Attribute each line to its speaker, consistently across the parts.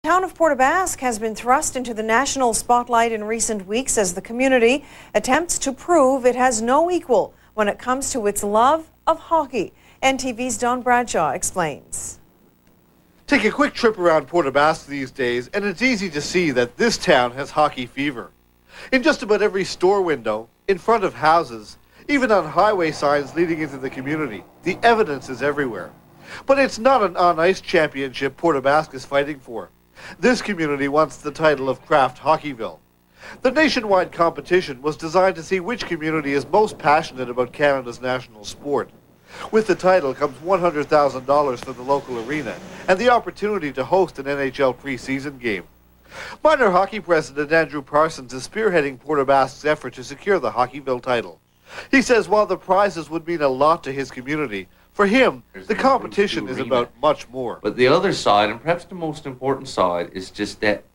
Speaker 1: The town of Port aux Basques has been thrust into the national spotlight in recent weeks as the community attempts to prove it has no equal when it comes to its love of hockey. NTV's Don Bradshaw explains.
Speaker 2: Take a quick trip around Port aux Basques these days and it's easy to see that this town has hockey fever. In just about every store window, in front of houses, even on highway signs leading into the community, the evidence is everywhere. But it's not an on-ice championship Port aux Basques is fighting for. This community wants the title of Kraft Hockeyville. The nationwide competition was designed to see which community is most passionate about Canada's national sport. With the title comes $100,000 for the local arena and the opportunity to host an NHL preseason game. Minor hockey president Andrew Parsons is spearheading Port aux Basques' effort to secure the Hockeyville title. He says while the prizes would mean a lot to his community, for him, the competition is about much more.
Speaker 3: But the other side, and perhaps the most important side, is just that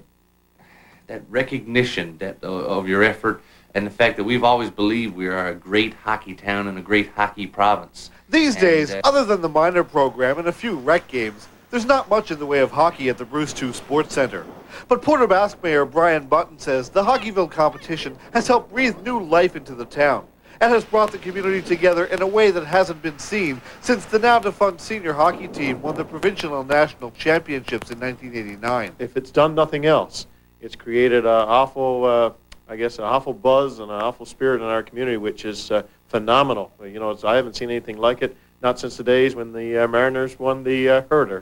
Speaker 3: recognition of your effort and the fact that we've always believed we are a great hockey town and a great hockey province.
Speaker 2: These days, other than the minor program and a few rec games, there's not much in the way of hockey at the Bruce II Sports Centre. But Port aux Basques Mayor Brian Button says the Hockeyville competition has helped breathe new life into the town and has brought the community together in a way that hasn't been seen since the now-defunct senior hockey team won the provincial and national championships in 1989.
Speaker 4: If it's done nothing else, it's created an awful, an awful buzz and an awful spirit in our community, which is phenomenal. You know, I haven't seen anything like it, not since the days when the Mariners won the Herder.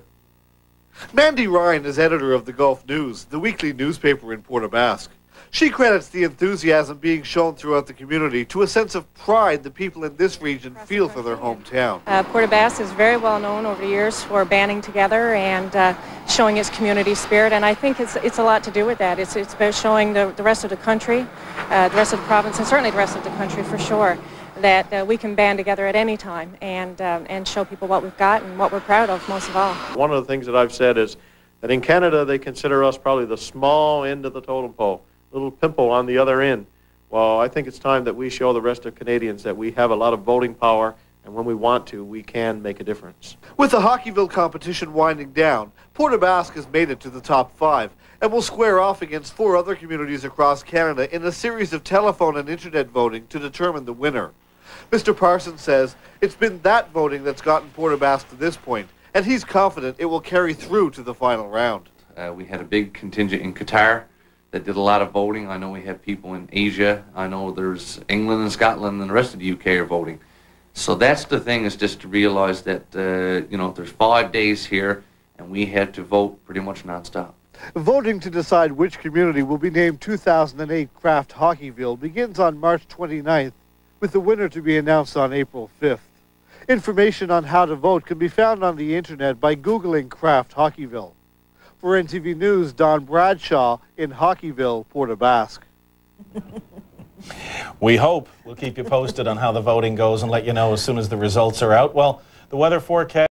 Speaker 2: Mandy Ryan is editor of the Gulf News, the weekly newspaper in Port aux Basques. She credits the enthusiasm being shown throughout the community to a sense of pride the people in this region feel for their hometown.
Speaker 5: Port aux Basques is very well known over the years for banding together and showing its community spirit, and I think it's a lot to do with that. It's about showing the rest of the country, the rest of the province, and certainly the rest of the country for sure, that we can band together at any time and show people what we've got and what we're proud of most of all.
Speaker 4: One of the things that I've said is that in Canada they consider us probably the small end of the totem pole, little pimple on the other end. Well, I think it's time that we show the rest of Canadians that we have a lot of voting power, and when we want to, we can make a difference.
Speaker 2: With the Hockeyville competition winding down, Port aux Basques has made it to the top 5 and will square off against 4 other communities across Canada in a series of telephone and internet voting to determine the winner. Mr. Parsons says it's been that voting that's gotten Port aux Basques to this point, and he's confident it will carry through to the final round.
Speaker 3: We had a big contingent in Qatar that did a lot of voting. I know we have people in Asia. I know there's England and Scotland and the rest of the UK are voting. So that's the thing, is just to realize that, you know, there's 5 days here and we had to vote pretty much nonstop.
Speaker 2: Voting to decide which community will be named 2008 Kraft Hockeyville begins on March 29th, with the winner to be announced on April 5th. Information on how to vote can be found on the internet by Googling Kraft Hockeyville. For NTV News, Don Bradshaw in Hockeyville, Port aux Basques.
Speaker 6: We hope. We'll keep you posted on how the voting goes and let you know as soon as the results are out. Well, the weather forecast